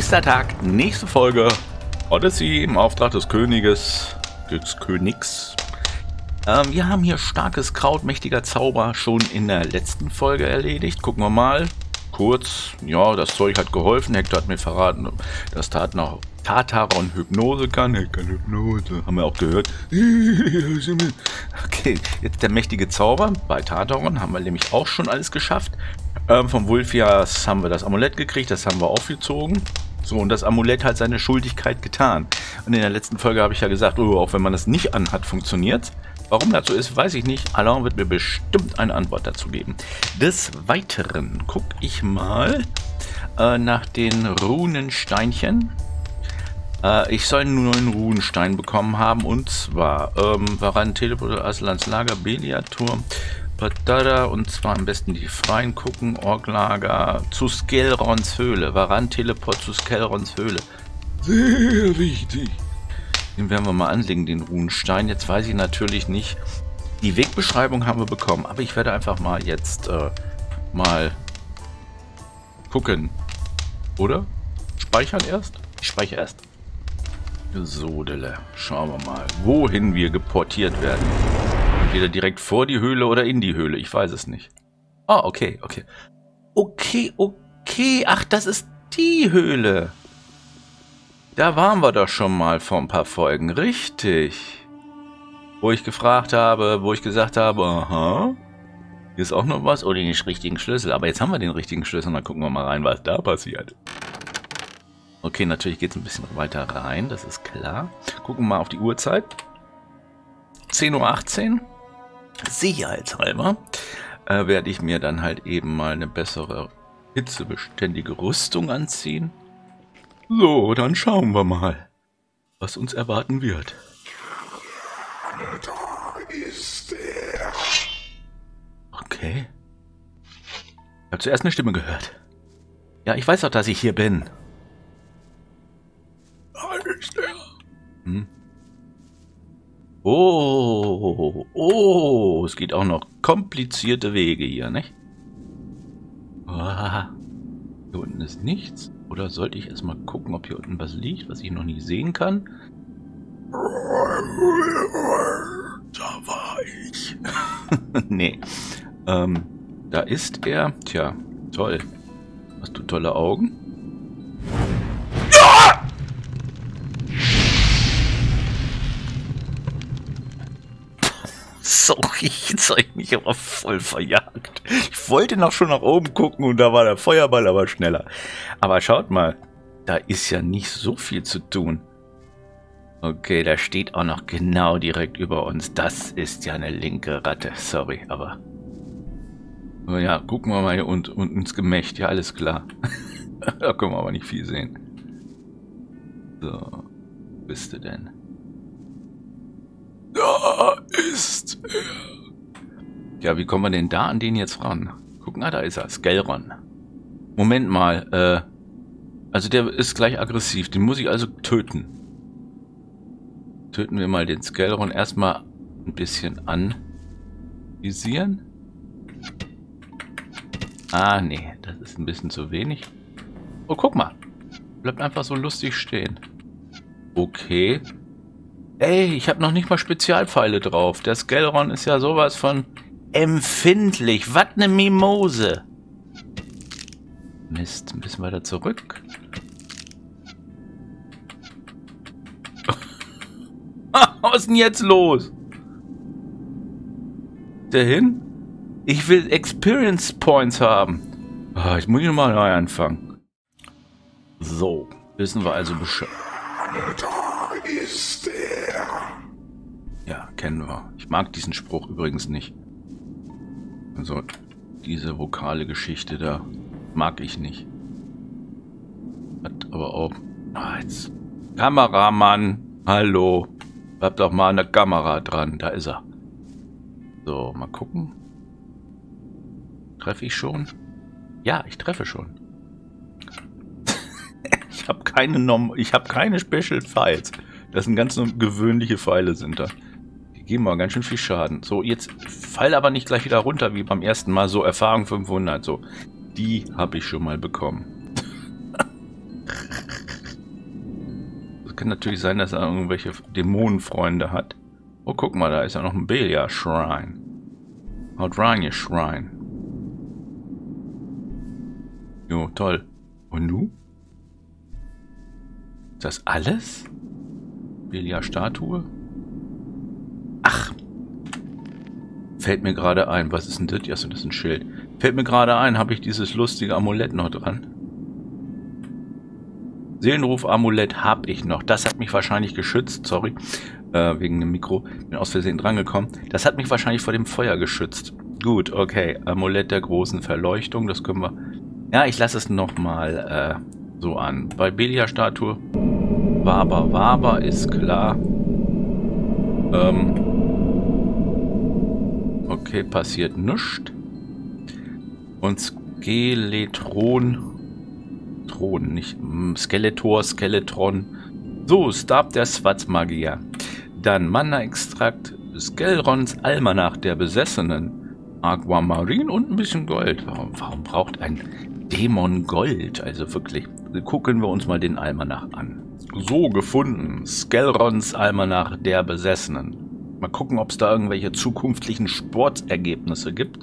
Nächster Tag, nächste Folge. Odyssey im Auftrag des Königs. Wir haben hier starkes Kraut, mächtiger Zauber schon in der letzten Folge erledigt. Gucken wir mal. Kurz, ja, das Zeug hat geholfen. Hector hat mir verraten, dass Tataron Hypnose kann. Er kann Hypnose, haben wir auch gehört. Okay, jetzt der mächtige Zauber. Bei Tataron haben wir nämlich auch schon alles geschafft. Vom Wulfias haben wir das Amulett gekriegt, das haben wir aufgezogen. So, und das Amulett hat seine Schuldigkeit getan. Und in der letzten Folge habe ich ja gesagt, oh, auch wenn man das nicht anhat, funktioniert. Warum das so ist, weiß ich nicht. Alain wird mir bestimmt eine Antwort dazu geben. Des Weiteren gucke ich mal nach den Runensteinchen. Ich soll einen neuen Runenstein bekommen haben. Und zwar Varan Teleport, Aslans Lager, Belia-Turm, Patada, und zwar am besten die freien gucken. Orklager zu Skelrons Höhle. Varan Teleport zu Skelrons Höhle. Sehr wichtig. Den werden wir mal anlegen, den Runenstein. Jetzt weiß ich natürlich nicht. Die Wegbeschreibung haben wir bekommen, aber ich werde einfach mal jetzt mal gucken. Oder? Speichern erst? Ich speichere erst. So, Dille. Schauen wir mal, wohin wir geportiert werden. Entweder direkt vor die Höhle oder in die Höhle. Ich weiß es nicht. Ah, okay, okay. Okay. Ach, das ist die Höhle. Da waren wir doch schon mal vor ein paar Folgen. Richtig. Wo ich gefragt habe, wo ich gesagt habe, aha, hier ist auch noch was. Oder den richtigen Schlüssel. Aber jetzt haben wir den richtigen Schlüssel. Dann gucken wir mal rein, was da passiert. Okay, natürlich geht es ein bisschen weiter rein. Das ist klar. Gucken wir mal auf die Uhrzeit. 10:18 Uhr. Sicherheitshalber werde ich mir dann halt eben mal eine bessere hitzebeständige Rüstung anziehen. So, dann schauen wir mal, was uns erwarten wird. Da ist er. Okay. Ich habe zuerst eine Stimme gehört. Ja, ich weiß auch, dass ich hier bin. Da ist er. Hm. Oh, es geht auch noch komplizierte Wege hier, nicht? Hier unten ist nichts. Oder sollte ich erstmal gucken, ob hier unten was liegt, was ich noch nie sehen kann? Da war ich. Nee. Da ist er. Tja, toll. Hast du tolle Augen? Ja! Sorry, jetzt habe ich mich aber voll verjagt. Ich wollte noch schon nach oben gucken und da war der Feuerball aber schneller. Aber schaut mal, da ist ja nicht so viel zu tun. Okay, da steht auch noch genau direkt über uns. Das ist ja eine linke Ratte. Sorry, aber... Oh ja, gucken wir mal hier unten ins Gemächt. Ja, alles klar. Da können wir aber nicht viel sehen. So, wo bist du denn? Da ist er. Ja, wie kommen wir denn da an den jetzt ran? Guck mal, da ist er. Skelron. Moment mal. Also der ist gleich aggressiv. Den muss ich also töten. Töten wir mal den Skelron erstmal ein bisschen anvisieren. Ah, nee. Das ist ein bisschen zu wenig. Oh, guck mal. Bleibt einfach so lustig stehen. Okay. Ey, ich habe noch nicht mal Spezialpfeile drauf. Der Skelron ist ja sowas von empfindlich. Was eine Mimose. Mist, ein bisschen weiter zurück. Was ist denn jetzt los? Der hin? Ich will Experience Points haben. Oh, ich muss nochmal neu anfangen. So, wissen wir also Bescheid. Da ist er. Ja, kennen wir. Ich mag diesen Spruch übrigens nicht. Also, diese vokale Geschichte da mag ich nicht. Hat aber auch... Ah, jetzt... Kameramann, hallo. Bleibt doch mal eine Kamera dran. Da ist er. So, mal gucken. Treffe ich schon? Ja, ich treffe schon. Ich habe keine Special Files. Das sind ganz gewöhnliche Pfeile sind da. Die geben aber ganz schön viel Schaden. So, jetzt fall aber nicht gleich wieder runter wie beim ersten Mal. So, Erfahrung 500. So, die habe ich schon mal bekommen. Kann natürlich sein, dass er irgendwelche Dämonenfreunde hat. Oh, guck mal, da ist ja noch ein Belia-Shrine. Haut-Rania-Shrine. Jo, toll. Und du? Ist das alles? Belia-Statue? Ach! Fällt mir gerade ein. Was ist denn das? Achso, das ist ein Schild. Fällt mir gerade ein, habe ich dieses lustige Amulett noch dran? Seelenruf-Amulett habe ich noch. Das hat mich wahrscheinlich geschützt. Sorry. Wegen dem Mikro. Bin aus Versehen drangekommen. Das hat mich wahrscheinlich vor dem Feuer geschützt. Gut, okay. Amulett der großen Verleuchtung. Das können wir... Ja, ich lasse es nochmal so an. Bei Belia-Statue. Waber ist klar. Okay, passiert nichts. Und Skeletron. So, Stab der Schwarzmagier. Dann Mana-Extrakt, Skelrons Almanach der Besessenen, Aquamarin und ein bisschen Gold. Warum braucht ein Dämon Gold? Also wirklich, gucken wir uns mal den Almanach an. So, gefunden. Skelrons Almanach der Besessenen. Mal gucken, ob es da irgendwelche zukünftigen Sportergebnisse gibt.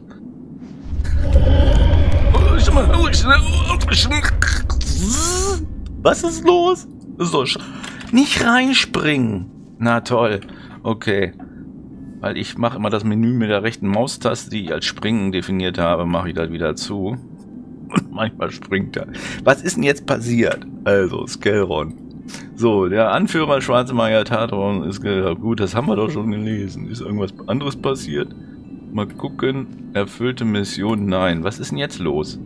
Was ist los? So, nicht reinspringen. Na toll. Okay. Weil ich mache immer das Menü mit der rechten Maustaste, die ich als Springen definiert habe, mache ich das wieder zu. Und manchmal springt er. Was ist denn jetzt passiert? Also, Skelron. So, der Anführer Schwarze Magier Tartaron ist gut, das haben wir doch schon gelesen. Ist irgendwas anderes passiert? Mal gucken. Erfüllte Mission, nein. Was ist denn jetzt los?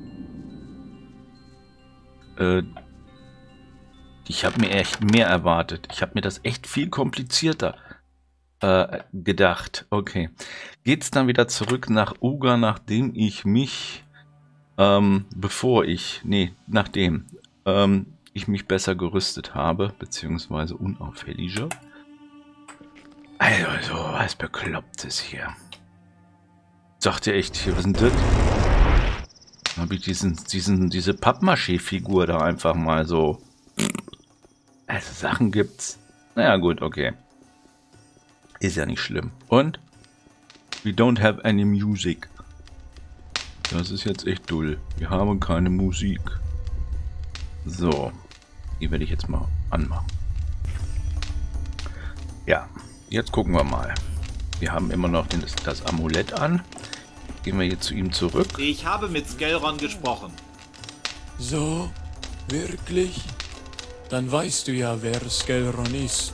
Ich habe mir echt mehr erwartet. Ich habe mir das echt viel komplizierter gedacht. Okay. Geht's dann wieder zurück nach Uga, nachdem ich mich, nachdem ich mich besser gerüstet habe, beziehungsweise unauffälliger. Also, was Beklopptes hier. Sagt ihr echt, hier, was ist denn das? Habe ich diese Pappmaché-Figur da einfach mal so. Also Sachen gibt's. Naja gut, okay. Ist ja nicht schlimm. Und? We don't have any music. Das ist jetzt echt dull. Wir haben keine Musik. So. Die werde ich jetzt mal anmachen. Ja, jetzt gucken wir mal. Wir haben immer noch das Amulett an. Gehen wir jetzt zu ihm zurück. Ich habe mit Skelron gesprochen. So? Wirklich? Dann weißt du ja, wer Skelron ist.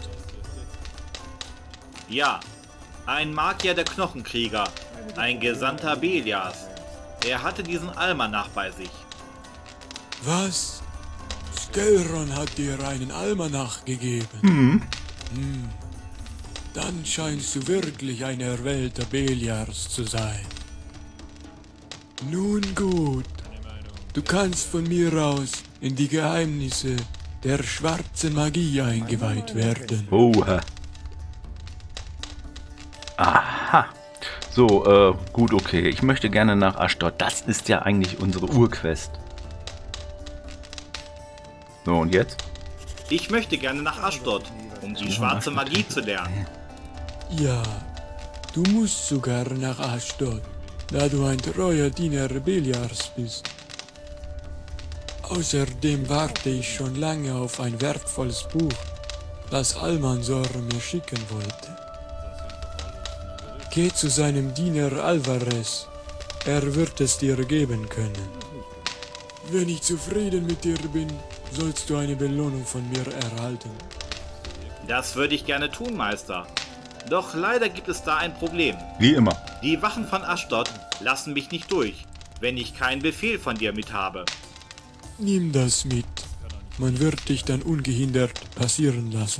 Ja, ein Magier der Knochenkrieger, ein Gesandter Belias. Er hatte diesen Almanach bei sich. Was? Skelron hat dir einen Almanach gegeben? Dann scheinst du wirklich ein Erwählter Beliars zu sein. Nun gut, du kannst von mir aus in die Geheimnisse der schwarzen Magie eingeweiht werden. Oha. Aha. So, gut, okay. Ich möchte gerne nach Ashdod. Das ist ja eigentlich unsere Urquest. So, und jetzt? Ich möchte gerne nach Ashdod, um die schwarze Magie zu lernen. Ja, du musst sogar nach Ashdod, da du ein treuer Diener Beliars bist. Außerdem warte ich schon lange auf ein wertvolles Buch, das Almanzor mir schicken wollte. Geh zu seinem Diener Alvarez, er wird es dir geben können. Wenn ich zufrieden mit dir bin, sollst du eine Belohnung von mir erhalten. Das würde ich gerne tun, Meister. Doch leider gibt es da ein Problem. Wie immer. Die Wachen von Ashdod lassen mich nicht durch, wenn ich keinen Befehl von dir mit habe. Nimm das mit. Man wird dich dann ungehindert passieren lassen.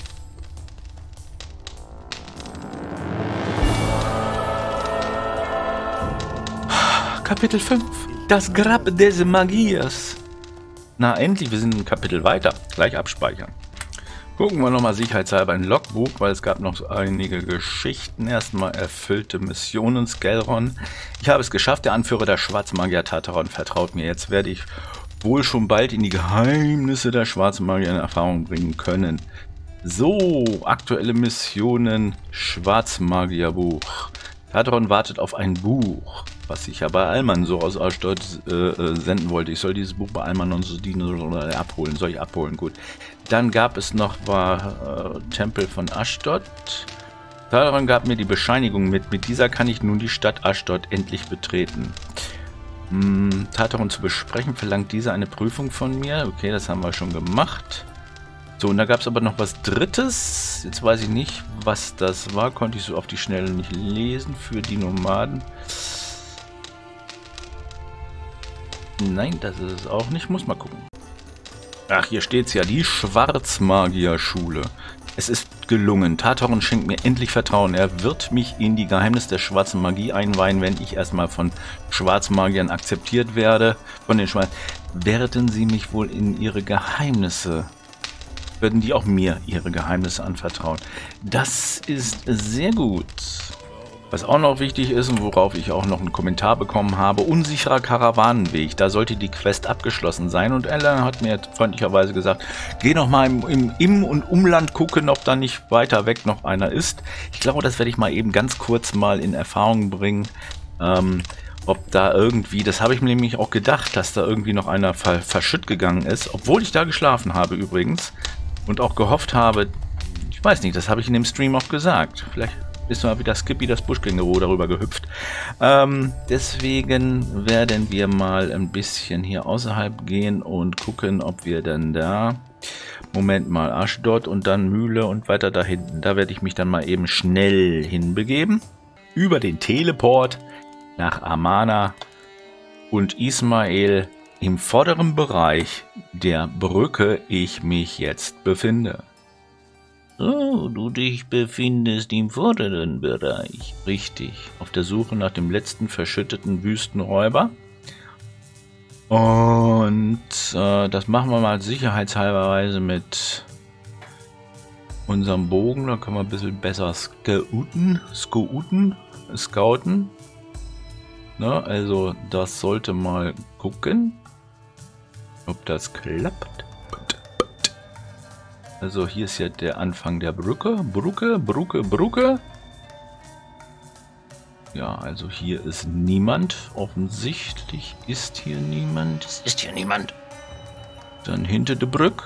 Kapitel 5. Das Grab des Magiers. Na endlich, wir sind ein Kapitel weiter. Gleich abspeichern. Gucken wir nochmal sicherheitshalber ein Logbuch, weil es gab noch einige Geschichten. Erstmal erfüllte Missionen, Skelron. Ich habe es geschafft, der Anführer der Schwarzmagier Tartaron vertraut mir. Jetzt werde ich wohl schon bald in die Geheimnisse der Schwarzmagier in Erfahrung bringen können. So, aktuelle Missionen, Schwarzmagierbuch. Tataron wartet auf ein Buch, was ich ja bei Almanzor aus Ashdod senden wollte. Ich soll dieses Buch bei Almanzor abholen. Soll ich abholen? Gut. Dann gab es noch Tempel von Ashdod. Tataron gab mir die Bescheinigung mit. Mit dieser kann ich nun die Stadt Ashdod endlich betreten. Tataron zu besprechen, verlangt dieser eine Prüfung von mir. Okay, das haben wir schon gemacht. So, und da gab es aber noch was Drittes. Jetzt weiß ich nicht, was das war. Konnte ich so auf die Schnelle nicht lesen für die Nomaden. Nein, das ist es auch nicht. Muss mal gucken. Ach, hier steht es ja. Die Schwarzmagierschule. Es ist gelungen. Tataron schenkt mir endlich Vertrauen. Er wird mich in die Geheimnisse der schwarzen Magie einweihen, wenn ich erstmal von Schwarzmagiern akzeptiert werde. Von den werden sie mich wohl in ihre Geheimnisse... Würden die auch mir ihre Geheimnisse anvertrauen. Das ist sehr gut. Was auch noch wichtig ist und worauf ich auch noch einen Kommentar bekommen habe, unsicherer Karawanenweg. Da sollte die Quest abgeschlossen sein und Ella hat mir freundlicherweise gesagt, geh noch mal im und Umland gucken, ob da nicht weiter weg noch einer ist. Ich glaube, das werde ich mal eben ganz kurz mal in Erfahrung bringen, ob da irgendwie, das habe ich mir nämlich auch gedacht, dass da irgendwie noch einer verschütt gegangen ist, obwohl ich da geschlafen habe übrigens. Und auch gehofft habe, ich weiß nicht, das habe ich in dem Stream auch gesagt. Vielleicht ist mal wieder Skippy das Buschkänguru darüber gehüpft. Deswegen werden wir mal ein bisschen hier außerhalb gehen und gucken, ob wir dann da... Moment mal, Ashdod und dann Mühle und weiter da hinten. Da werde ich mich dann mal eben schnell hinbegeben. Über den Teleport nach Amana und Ismael. Im vorderen Bereich der Brücke ich mich jetzt befinde. Oh, du dich befindest im vorderen Bereich. Richtig, auf der Suche nach dem letzten verschütteten Wüstenräuber. Und das machen wir mal sicherheitshalberweise mit unserem Bogen. Da können wir ein bisschen besser scouten. Na, also das sollte mal gucken, ob das klappt. Also hier ist ja der Anfang der Brücke. Brücke. Ja, also hier ist niemand. Offensichtlich ist hier niemand. Es ist hier niemand. Dann hinter der Brücke.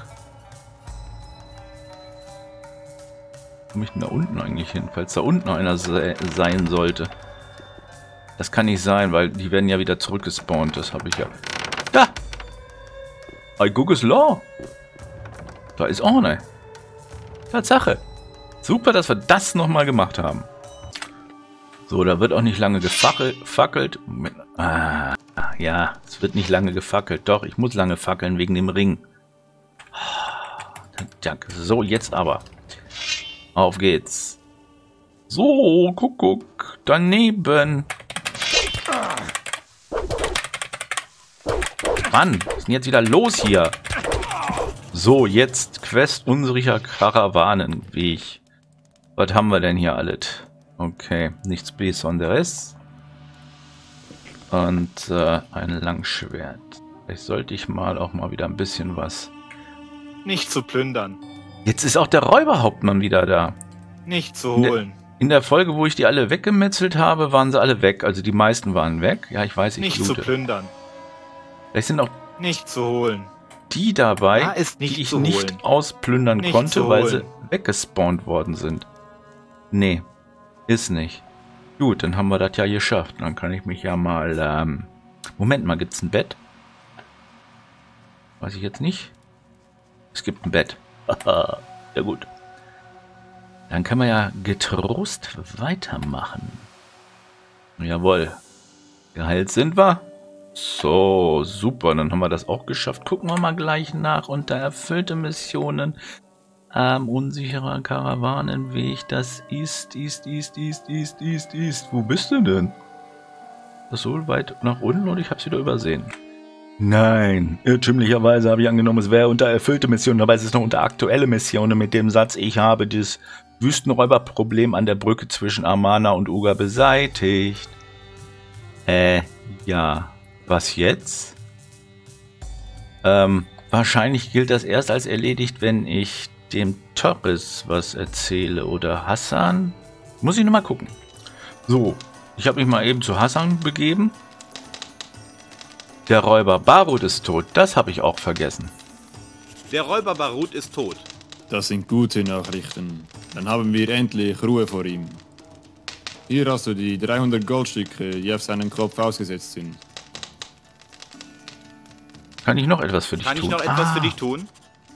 Komme ich denn da unten eigentlich hin? Falls da unten einer sein sollte. Das kann nicht sein, weil die werden ja wieder zurückgespawnt. Das habe ich ja... Da! I Gugus Law! Da ist auch eine. Tatsache. Super, dass wir das nochmal gemacht haben. So, da wird auch nicht lange gefackelt. Ja, es wird nicht lange gefackelt. Doch, ich muss lange fackeln wegen dem Ring. Danke. So, jetzt aber. Auf geht's. So, guck. Daneben. Mann, was ist denn jetzt wieder los hier? So, jetzt Quest unsicherer Karawanenweg. Was haben wir denn hier alles? Okay, nichts Besonderes. Und ein Langschwert. Vielleicht sollte ich auch mal wieder ein bisschen was... Nicht zu plündern. Jetzt ist auch der Räuberhauptmann wieder da. Nicht zu holen. In der Folge, wo ich die alle weggemetzelt habe, waren sie alle weg. Also die meisten waren weg. Ja, ich weiß, ich Nicht blute. zu plündern. Vielleicht sind auch Nicht zu holen. die dabei, Da ist nicht die ich zu nicht holen. ausplündern Nicht konnte, zu weil sie holen. weggespawnt worden sind. Nee, ist nicht. Gut, dann haben wir das ja geschafft. Dann kann ich mich ja mal... Moment mal, gibt's ein Bett? Weiß ich jetzt nicht. Es gibt ein Bett. Ja gut. Dann können wir ja getrost weitermachen. Jawohl. Geheilt sind wir. So, super. Dann haben wir das auch geschafft. Gucken wir mal gleich nach. Unter erfüllte Missionen. Unsicherer Karawanenweg. Das ist. Wo bist du denn? Das ist so weit nach unten und ich habe es wieder übersehen. Nein, irrtümlicherweise habe ich angenommen, es wäre unter erfüllte Missionen, aber es ist noch unter aktuelle Missionen mit dem Satz, ich habe das Wüstenräuberproblem an der Brücke zwischen Amana und Uga beseitigt. Ja, was jetzt? Wahrscheinlich gilt das erst als erledigt, wenn ich dem Torres was erzähle oder Hassan. Muss ich nochmal gucken. So, ich habe mich mal eben zu Hassan begeben. Der Räuber Barut ist tot, das habe ich auch vergessen. Der Räuber Barut ist tot. Das sind gute Nachrichten. Dann haben wir endlich Ruhe vor ihm. Hier hast du die 300 Goldstücke, die auf seinen Kopf ausgesetzt sind. Kann ich noch etwas für dich tun? Kann ich noch etwas für dich tun?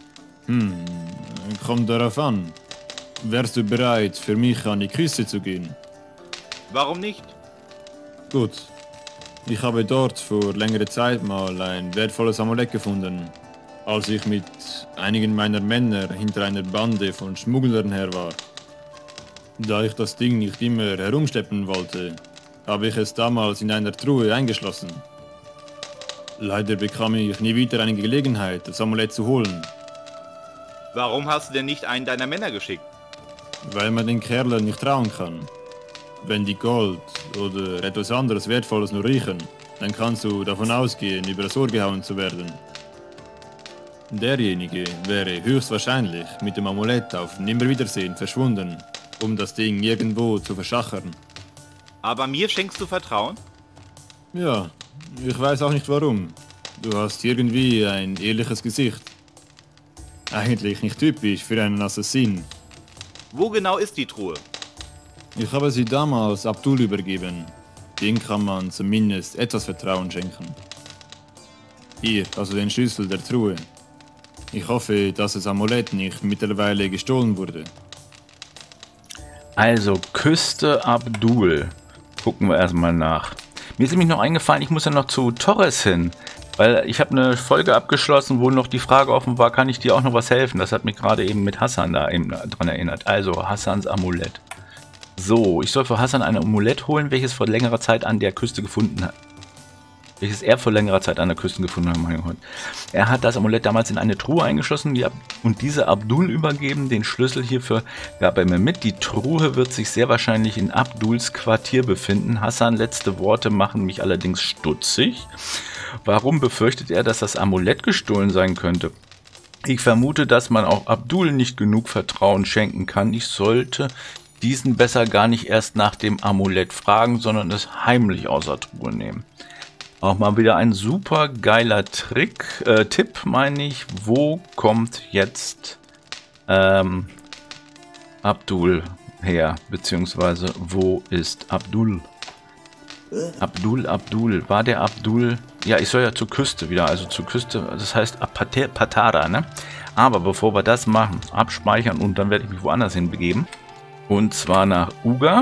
Kommt darauf an. Wärst du bereit, für mich an die Küste zu gehen? Warum nicht? Gut. Ich habe dort vor längerer Zeit mal ein wertvolles Amulett gefunden, als ich mit einigen meiner Männer hinter einer Bande von Schmugglern her war. Da ich das Ding nicht immer herumschleppen wollte, habe ich es damals in einer Truhe eingeschlossen. Leider bekam ich nie wieder eine Gelegenheit, das Amulett zu holen, Warum hast du denn nicht einen deiner Männer geschickt? weil man den Kerlen nicht trauen kann. Wenn die Gold oder etwas anderes Wertvolles nur riechen, dann kannst du davon ausgehen, über das Ohr gehauen zu werden. Derjenige wäre höchstwahrscheinlich mit dem Amulett auf Nimmerwiedersehen verschwunden, um das Ding irgendwo zu verschachern. Aber mir schenkst du Vertrauen? Ja, ich weiß auch nicht warum. Du hast irgendwie ein ehrliches Gesicht. Eigentlich nicht typisch für einen Assassin. Wo genau ist die Truhe? Ich habe sie damals Abdul übergeben. Dem kann man zumindest etwas Vertrauen schenken. Hier, also den Schlüssel der Truhe. Ich hoffe, dass das Amulett nicht mittlerweile gestohlen wurde. Also, Küste Abdul. Gucken wir erstmal nach. Mir ist nämlich noch eingefallen, ich muss ja noch zu Torres hin. Weil ich habe eine Folge abgeschlossen, wo noch die Frage offen war, kann ich dir auch noch was helfen? Das hat mich gerade eben mit Hassan da eben dran erinnert. Also, Hassans Amulett. So, ich soll für Hassan ein Amulett holen, welches vor längerer Zeit an der Küste gefunden hat. Welches er vor längerer Zeit an der Küste gefunden hat. Er hat das Amulett damals in eine Truhe eingeschlossen und diese Abdul übergeben. Den Schlüssel hierfür gab er mir mit. Die Truhe wird sich sehr wahrscheinlich in Abduls Quartier befinden. Hassan, letzte Worte machen mich allerdings stutzig. Warum befürchtet er, dass das Amulett gestohlen sein könnte? Ich vermute, dass man auch Abdul nicht genug Vertrauen schenken kann. Ich sollte diesen besser gar nicht erst nach dem Amulett fragen, sondern es heimlich aus der Truhe nehmen. Auch mal wieder ein super geiler Tipp meine ich. Wo kommt jetzt Abdul her? Beziehungsweise wo ist Abdul? Abdul. War der Abdul? Ja, ich soll ja zur Küste wieder. Also zur Küste, das heißt Patara, ne? Aber bevor wir das machen, abspeichern und dann werde ich mich woanders hin begeben. Und zwar nach Uga.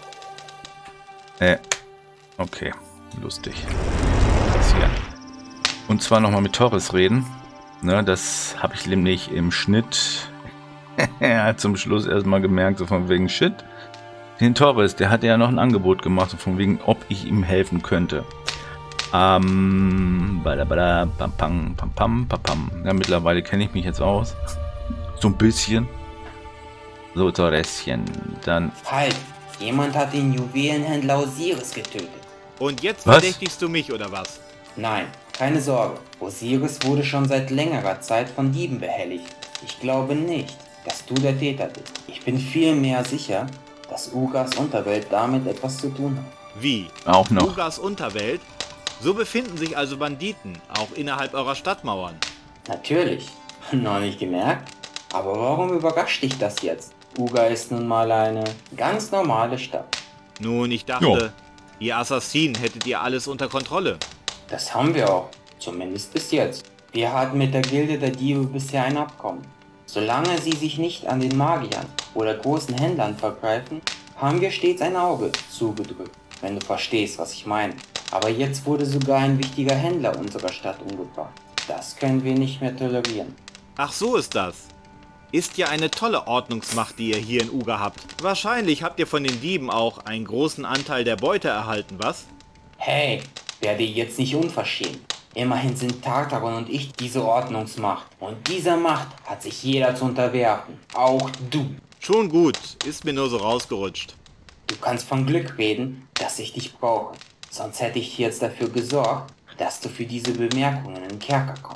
Okay. Lustig. Das hier. Und zwar nochmal mit Torres reden. Ne, das habe ich nämlich im Schnitt zum Schluss erstmal gemerkt, so von wegen Shit. Den Torres, der hatte ja noch ein Angebot gemacht, so von wegen, ob ich ihm helfen könnte. Ja, mittlerweile kenne ich mich jetzt aus. So ein bisschen. So, Torreschen. Dann. Halt! Jemand hat den Juwelenhändler Osiris getötet. Und jetzt Was? verdächtigst du mich, oder was? Nein, keine Sorge. Osiris wurde schon seit längerer Zeit von Dieben behelligt. Ich glaube nicht, dass du der Täter bist. Ich bin vielmehr sicher, dass Ugas Unterwelt damit etwas zu tun hat. Wie? Auch noch. Ugas Unterwelt? So befinden sich also Banditen, auch innerhalb eurer Stadtmauern. Natürlich. Noch nicht gemerkt? Aber warum überrascht dich das jetzt? Uga ist nun mal eine ganz normale Stadt. Nun, ich dachte, ihr Assassinen hättet ihr alles unter Kontrolle. Das haben wir auch. Zumindest bis jetzt. Wir hatten mit der Gilde der Diebe bisher ein Abkommen. Solange sie sich nicht an den Magiern oder großen Händlern vergreifen, haben wir stets ein Auge zugedrückt, wenn du verstehst, was ich meine. Aber jetzt wurde sogar ein wichtiger Händler unserer Stadt umgebracht. Das können wir nicht mehr tolerieren. Ach, so ist das. Ist ja eine tolle Ordnungsmacht, die ihr hier in Uga habt. Wahrscheinlich habt ihr von den Dieben auch einen großen Anteil der Beute erhalten, was? Hey, werde jetzt nicht unverschämt. Immerhin sind Tartaron und ich diese Ordnungsmacht. Und dieser Macht hat sich jeder zu unterwerfen. Auch du. Schon gut, ist mir nur so rausgerutscht. Du kannst von Glück reden, dass ich dich brauche. Sonst hätte ich jetzt dafür gesorgt, dass du für diese Bemerkungen in den Kerker kommst.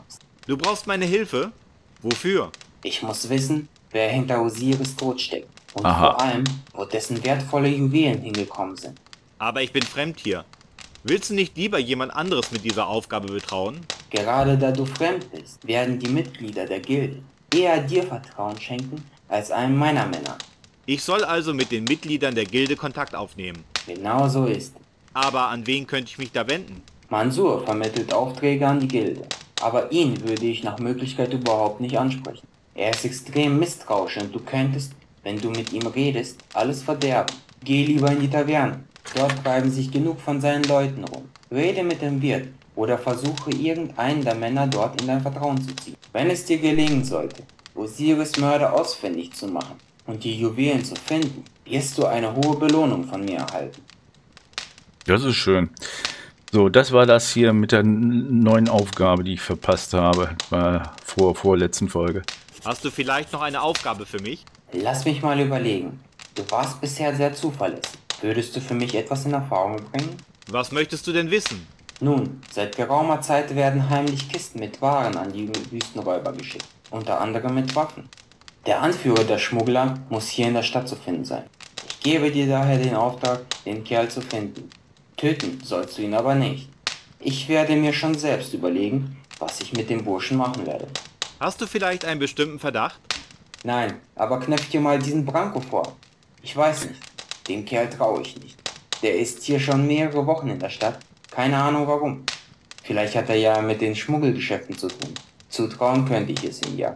Du brauchst meine Hilfe? Wofür? Ich muss wissen, wer hinter Osiris Tod steckt. Und Aha. vor allem, wo dessen wertvolle Juwelen hingekommen sind. Aber ich bin fremd hier. Willst du nicht lieber jemand anderes mit dieser Aufgabe betrauen? Gerade da du fremd bist, werden die Mitglieder der Gilde eher dir Vertrauen schenken, als einem meiner Männer. Ich soll also mit den Mitgliedern der Gilde Kontakt aufnehmen. Genau so ist. Aber an wen könnte ich mich da wenden? Mansur vermittelt Aufträge an die Gilde. Aber ihn würde ich nach Möglichkeit überhaupt nicht ansprechen. Er ist extrem misstrauisch und du könntest, wenn du mit ihm redest, alles verderben. Geh lieber in die Taverne. Dort treiben sich genug von seinen Leuten rum. Rede mit dem Wirt oder versuche irgendeinen der Männer dort in dein Vertrauen zu ziehen. Wenn es dir gelingen sollte, Osiris Mörder ausfindig zu machen und die Juwelen zu finden, wirst du eine hohe Belohnung von mir erhalten. Das ist schön. So, das war das hier mit der neuen Aufgabe, die ich verpasst habe. Vorletzten Folge. Hast du vielleicht noch eine Aufgabe für mich? Lass mich mal überlegen. Du warst bisher sehr zuverlässig. Würdest du für mich etwas in Erfahrung bringen? Was möchtest du denn wissen? Nun, seit geraumer Zeit werden heimlich Kisten mit Waren an die Wüstenräuber geschickt. Unter anderem mit Waffen. Der Anführer der Schmuggler muss hier in der Stadt zu finden sein. Ich gebe dir daher den Auftrag, den Kerl zu finden. Töten sollst du ihn aber nicht. Ich werde mir schon selbst überlegen, was ich mit dem Burschen machen werde. Hast du vielleicht einen bestimmten Verdacht? Nein, aber knöpf dir mal diesen Branko vor. Ich weiß nicht. Dem Kerl traue ich nicht. Der ist hier schon mehrere Wochen in der Stadt. Keine Ahnung warum. Vielleicht hat er ja mit den Schmuggelgeschäften zu tun. Zutrauen könnte ich es ihm ja.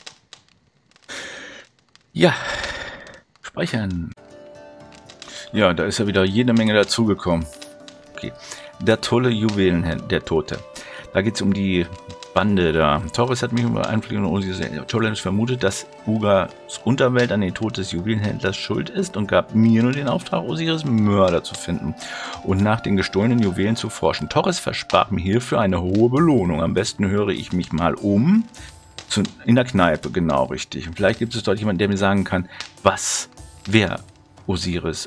Ja, speichern. Ja, da ist ja wieder jede Menge dazugekommen. Okay, der tolle Juwelenhändler, der Tote. Da geht es um die Bande da. Torres hat mich über Einflüge und Osiris vermutet, dass Ugas Unterwelt an den Tod des Juwelenhändlers schuld ist und gab mir nur den Auftrag, Osiris Mörder zu finden und nach den gestohlenen Juwelen zu forschen. Torres versprach mir hierfür eine hohe Belohnung. Am besten höre ich mich mal um. In der Kneipe, genau richtig. Und vielleicht gibt es dort jemanden, der mir sagen kann, wer Osiris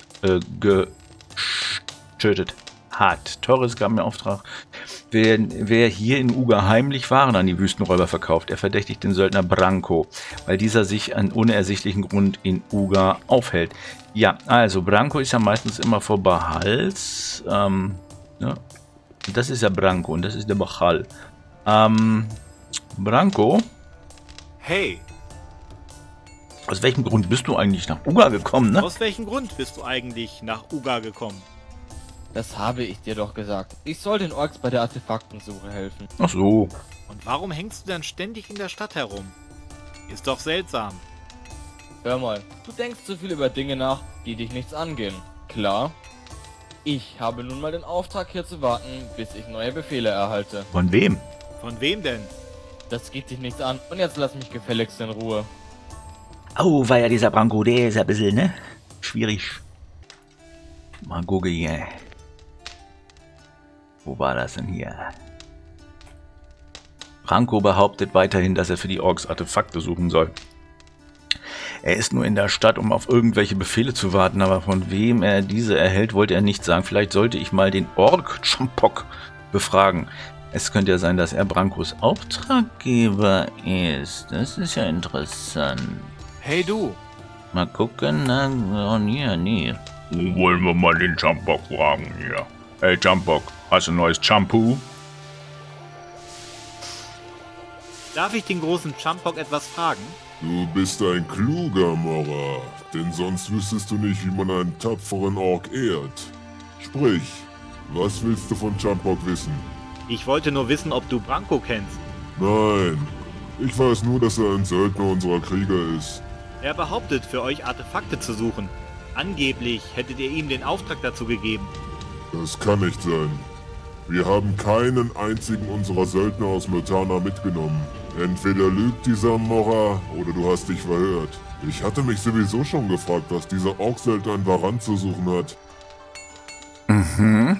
getötet hat. Torres gab mir Auftrag, wer hier in Uga heimlich Waren an die Wüstenräuber verkauft. Er verdächtigt den Söldner Branko, weil dieser sich an unersichtlichen Grund in Uga aufhält. Ja, also Branko ist ja meistens immer vor Bahals. Ja, das ist ja Branko und das ist der Bachal. Branko? Hey, Aus welchem Grund bist du eigentlich nach Uga gekommen, ne? aus welchem Grund bist du eigentlich nach Uga gekommen? Das habe ich dir doch gesagt. Ich soll den Orks bei der Artefaktensuche helfen. Ach so. Und warum hängst du dann ständig in der Stadt herum? Ist doch seltsam. Hör mal, du denkst zu viel über Dinge nach, die dich nichts angehen. Klar? Ich habe nun mal den Auftrag hier zu warten, bis ich neue Befehle erhalte. Von wem? Von wem denn? Das geht dich nichts an und jetzt lass mich gefälligst in Ruhe. Oh, war ja dieser Branko, der ist ein bisschen, ne? Schwierig. Mal gucken hier. Wo war das denn hier? Branko behauptet weiterhin, dass er für die Orks Artefakte suchen soll. Er ist nur in der Stadt, um auf irgendwelche Befehle zu warten, aber von wem er diese erhält, wollte er nicht sagen. Vielleicht sollte ich mal den Ork Champok befragen. Es könnte ja sein, dass er Brankos Auftraggeber ist. Das ist ja interessant. Hey du, Mal gucken, na, oh, nee. Wollen wir mal den Champok fragen hier. Hey Champok, hast du ein neues Shampoo? darf ich den großen Champok etwas fragen? Du bist ein kluger Mora, denn sonst wüsstest du nicht, wie man einen tapferen Ork ehrt. Sprich, was willst du von Champok wissen? Ich wollte nur wissen, ob du Branko kennst. Nein, ich weiß nur, dass er ein Söldner unserer Krieger ist. Er behauptet, für euch Artefakte zu suchen. Angeblich hättet ihr ihm den Auftrag dazu gegeben. Das kann nicht sein. Wir haben keinen einzigen unserer Söldner aus Myrtana mitgenommen. Entweder lügt dieser Mora oder du hast dich verhört. Ich hatte mich sowieso schon gefragt, was dieser Ork-Söldner in Varan zu suchen hat. Mhm.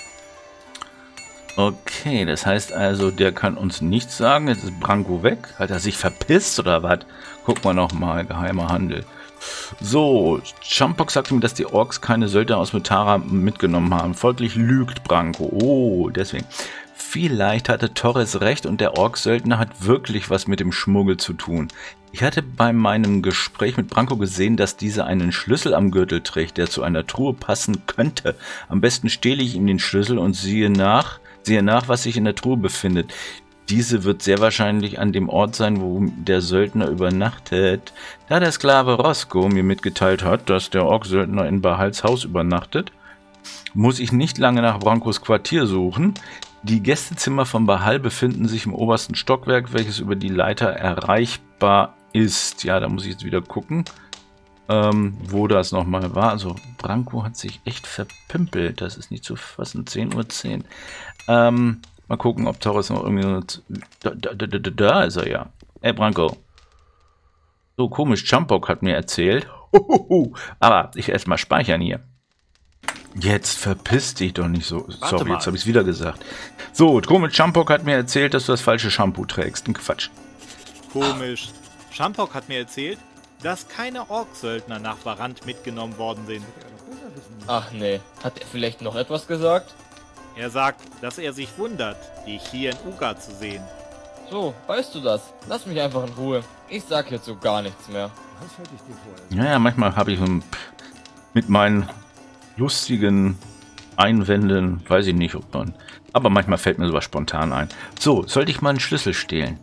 Okay, das heißt also, der kann uns nichts sagen. Jetzt ist Branko weg. Hat er sich verpisst oder was? Gucken wir nochmal. Geheimer Handel. So, Champok sagte mir, dass die Orks keine Söldner aus Myrtana mitgenommen haben. Folglich lügt Branko. Oh, deswegen. Vielleicht hatte Torres recht und der Ork-Söldner hat wirklich was mit dem Schmuggel zu tun. Ich hatte bei meinem Gespräch mit Branko gesehen, dass dieser einen Schlüssel am Gürtel trägt, der zu einer Truhe passen könnte. Am besten stehle ich ihm den Schlüssel und sehe nach, was sich in der Truhe befindet. Diese wird sehr wahrscheinlich an dem Ort sein, wo der Söldner übernachtet. Da der Sklave Roscoe mir mitgeteilt hat, dass der Ork-Söldner in Bahals Haus übernachtet, muss ich nicht lange nach Brankos Quartier suchen. Die Gästezimmer von Bahal befinden sich im obersten Stockwerk, welches über die Leiter erreichbar ist. Ja, da muss ich jetzt wieder gucken, wo das nochmal war. Also Branko hat sich echt verpimpelt. Das ist nicht zu fassen. 10:10 Uhr. Mal gucken, ob Torres noch irgendwie... Da ist er ja. Ey, Branko. So komisch, Champok hat mir erzählt. Aber ich erstmal speichern hier. Jetzt verpiss dich doch nicht so. Sorry, jetzt habe ich es wieder gesagt. So, komisch, Champok hat mir erzählt, dass du das falsche Shampoo trägst. Ein Quatsch. Komisch. Champok hat mir erzählt, dass keine Ork-Söldner nach Varant mitgenommen worden sind. Ach nee, hat er vielleicht noch etwas gesagt? Er sagt, dass er sich wundert, dich hier in Uga zu sehen. So, weißt du das? Lass mich einfach in Ruhe. Ich sag hierzu gar nichts mehr. Ja, manchmal habe ich mit meinen lustigen Einwänden, weiß ich nicht, ob man... Aber manchmal fällt mir sowas spontan ein. So, sollte ich mal einen Schlüssel stehlen?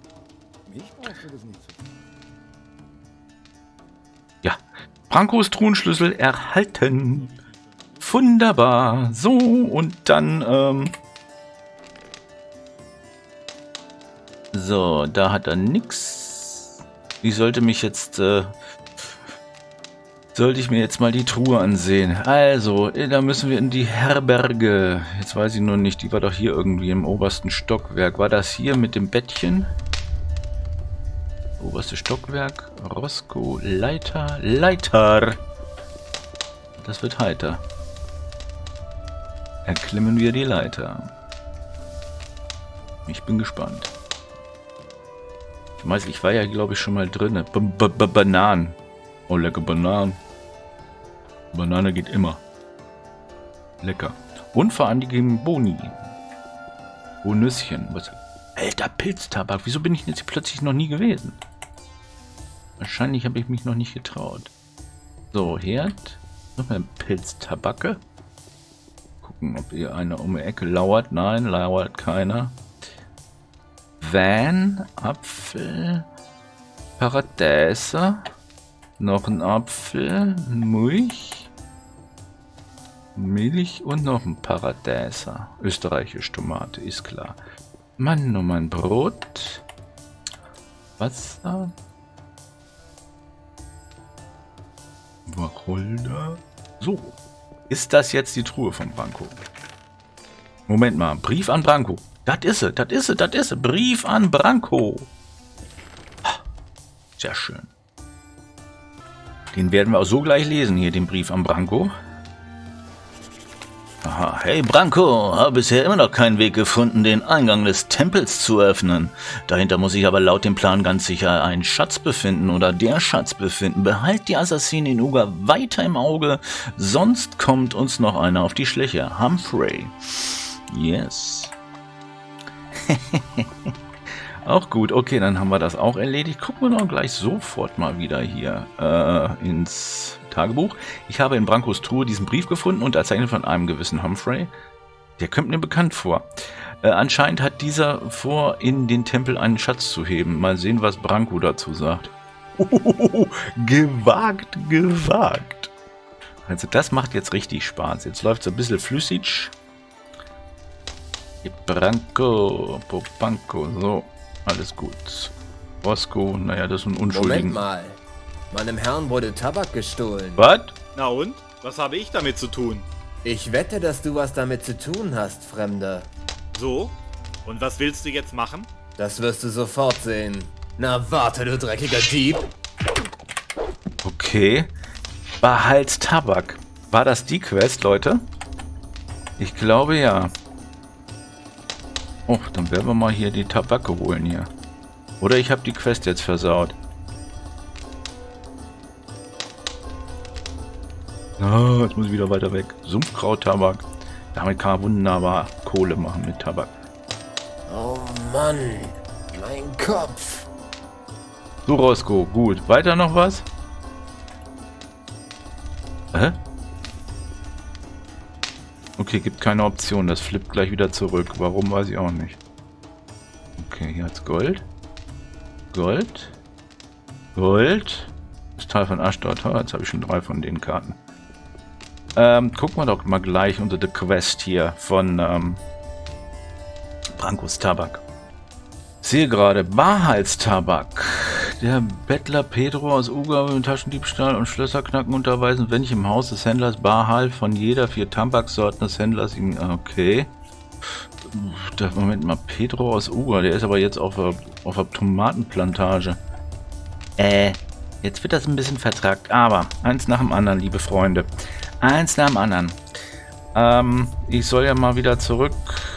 Ja, Brankos Truhenschlüssel erhalten. Wunderbar. So, und dann, so, da hat er nix. Ich sollte mich jetzt, sollte ich mir jetzt mal die Truhe ansehen. Also, da müssen wir in die Herberge. Jetzt weiß ich nur nicht, die war doch hier irgendwie im obersten Stockwerk. War das hier mit dem Bettchen? Oberste Stockwerk. Roscoe, Leiter. Das wird heiter. Erklimmen wir die Leiter. Ich bin gespannt. Ich weiß, ich war ja, glaube ich, schon mal drin. Bananen. Oh, lecker Bananen. Banane geht immer. Lecker. Und vor allem die Boni. Bonüsschen. Was? Alter, Pilztabak. Wieso bin ich jetzt plötzlich noch nie gewesen? Wahrscheinlich habe ich mich noch nicht getraut. So, Herd. Nochmal Pilztabacke. Gucken, ob hier einer um die Ecke lauert. Nein, lauert keiner. Van, Apfel, Paradiese, noch ein Apfel, Milch und noch ein Paradiese. Österreichische Tomate, ist klar. Mann, noch mein Brot, Wasser, Wacholder. So. Ist das jetzt die Truhe von Branko? Moment mal. Brief an Branko. Das ist es. Brief an Branko. Sehr schön. Den werden wir auch so gleich lesen hier, den Brief an Branko. Aha. Hey Branko, habe bisher immer noch keinen Weg gefunden, den Eingang des Tempels zu öffnen. Dahinter muss sich aber laut dem Plan ganz sicher ein Schatz befinden oder der Schatz befinden. Behalt die Assassinen in Uga weiter im Auge, sonst kommt uns noch einer auf die Schliche. Humphrey. Yes. Auch gut. Okay, dann haben wir das auch erledigt. Gucken wir doch gleich sofort mal wieder hier ins Tagebuch. Ich habe in Brankos Truhe diesen Brief gefunden und erzeichnet von einem gewissen Humphrey. Der kommt mir bekannt vor. Anscheinend hat dieser vor, in den Tempel einen Schatz zu heben. Mal sehen, was Branko dazu sagt. Gewagt. Also das macht jetzt richtig Spaß. Jetzt läuft es ein bisschen flüssig. Branko, Popanko, so, alles gut. Roscoe, naja, das ist ein Unschuldigen. Moment mal, meinem Herrn wurde Tabak gestohlen. Was? Na und? Was habe ich damit zu tun? Ich wette, dass du was damit zu tun hast, Fremder. So? Und was willst du jetzt machen? Das wirst du sofort sehen. Na warte, du dreckiger Dieb. Okay. Behalt Tabak. War das die Quest, Leute? Ich glaube ja. Oh, dann werden wir mal hier die Tabacke holen hier. Oder ich habe die Quest jetzt versaut. Ah, jetzt muss ich wieder weiter weg. Sumpfkraut-Tabak. Damit kann man wunderbar Kohle machen mit Tabak. Mann, mein Kopf. So, Roscoe, gut. Weiter noch was? Hä? Okay, gibt keine Option. Das flippt gleich wieder zurück. Warum, weiß ich auch nicht. Okay, hier hat's Gold. Gold. Gold. Das Teil von Ashdod. Jetzt habe ich schon 3 von den Karten. Gucken wir doch mal gleich unter der Quest hier von Brancos Tabak. Ich sehe gerade Wahrheitstabak. Der Bettler Pedro aus Uga will Taschendiebstahl und Schlösserknacken unterweisen, wenn ich im Haus des Händlers Barhal von jeder 4 Tabaksorten des Händlers ihm... Okay. Moment mal, Pedro aus Uga, der ist aber jetzt auf der Tomatenplantage. Jetzt wird das ein bisschen vertragt, aber eins nach dem anderen, liebe Freunde. Eins nach dem anderen. Ich soll ja mal wieder zurück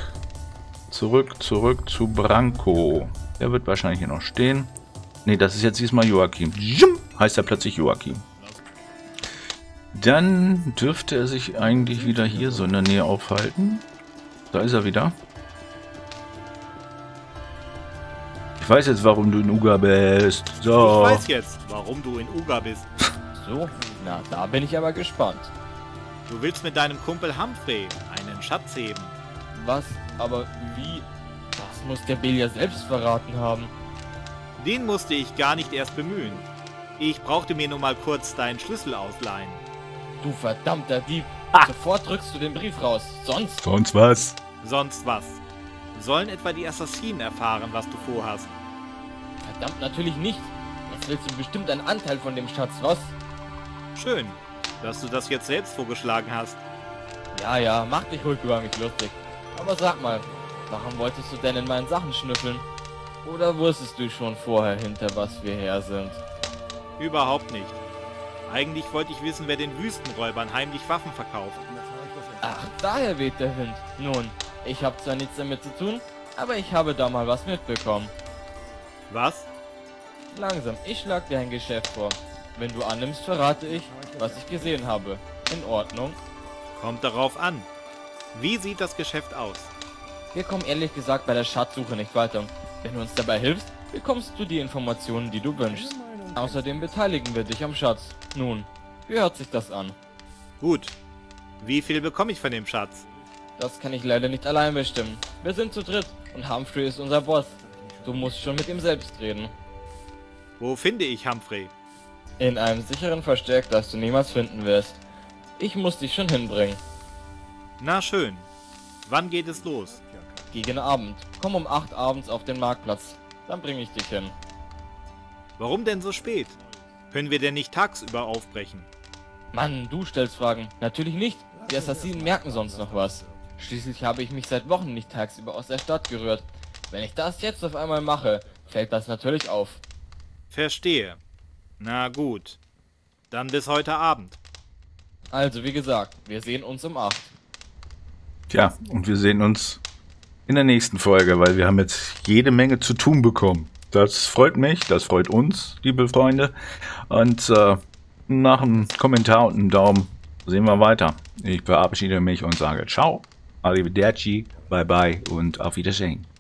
zu Branco. Der wird wahrscheinlich hier noch stehen. Ne, das ist jetzt diesmal Joachim. Heißt er plötzlich Joachim. Dann dürfte er sich eigentlich wieder hier so in der Nähe aufhalten. Da ist er wieder. Ich weiß jetzt, warum du in Uga bist. So. Ich weiß jetzt, warum du in Uga bist. So, na, da bin ich aber gespannt. Du willst mit deinem Kumpel Humphrey einen Schatz heben. Was? Aber wie? Das muss der Bill ja selbst verraten haben. Den musste ich gar nicht erst bemühen. Ich brauchte mir nur mal kurz deinen Schlüssel ausleihen. Du verdammter Dieb. Sofort drückst du den Brief raus. Sonst... Sonst was? Sonst was? Sollen etwa die Assassinen erfahren, was du vorhast? Verdammt natürlich nicht. Jetzt willst du bestimmt einen Anteil von dem Schatz, was? Schön, dass du das jetzt selbst vorgeschlagen hast. Ja, mach dich ruhig über mich lustig. Aber sag mal, warum wolltest du denn in meinen Sachen schnüffeln? Oder wusstest du schon vorher, hinter was wir her sind? Überhaupt nicht. Eigentlich wollte ich wissen, wer den Wüstenräubern heimlich Waffen verkauft. Ach, daher weht der Wind. Nun, ich habe zwar nichts damit zu tun, aber ich habe da mal was mitbekommen. Was? Langsam, ich schlag dir ein Geschäft vor. Wenn du annimmst, verrate ich, was ich gesehen habe. In Ordnung? Kommt darauf an. Wie sieht das Geschäft aus? Wir kommen ehrlich gesagt bei der Schatzsuche nicht weiter. Wenn du uns dabei hilfst, bekommst du die Informationen, die du wünschst. Außerdem beteiligen wir dich am Schatz. Nun, wie hört sich das an? Gut. Wie viel bekomme ich von dem Schatz? Das kann ich leider nicht allein bestimmen. Wir sind zu dritt und Humphrey ist unser Boss. Du musst schon mit ihm selbst reden. Wo finde ich Humphrey? In einem sicheren Versteck, das du niemals finden wirst. Ich muss dich schon hinbringen. Na schön. Wann geht es los? Gegen Abend. Komm um 8 abends auf den Marktplatz. Dann bringe ich dich hin. Warum denn so spät? Können wir denn nicht tagsüber aufbrechen? Mann, du stellst Fragen. Natürlich nicht. Die Assassinen merken sonst noch was. Schließlich habe ich mich seit Wochen nicht tagsüber aus der Stadt gerührt. Wenn ich das jetzt auf einmal mache, fällt das natürlich auf. Verstehe. Na gut. Dann bis heute Abend. Also, wie gesagt, wir sehen uns um 8. Tja, und wir sehen uns in der nächsten Folge, weil wir haben jetzt jede Menge zu tun bekommen. Das freut mich, das freut uns, liebe Freunde. Und nach einem Kommentar und einem Daumen sehen wir weiter. Ich verabschiede mich und sage ciao, arrivederci, bye bye und auf Wiedersehen.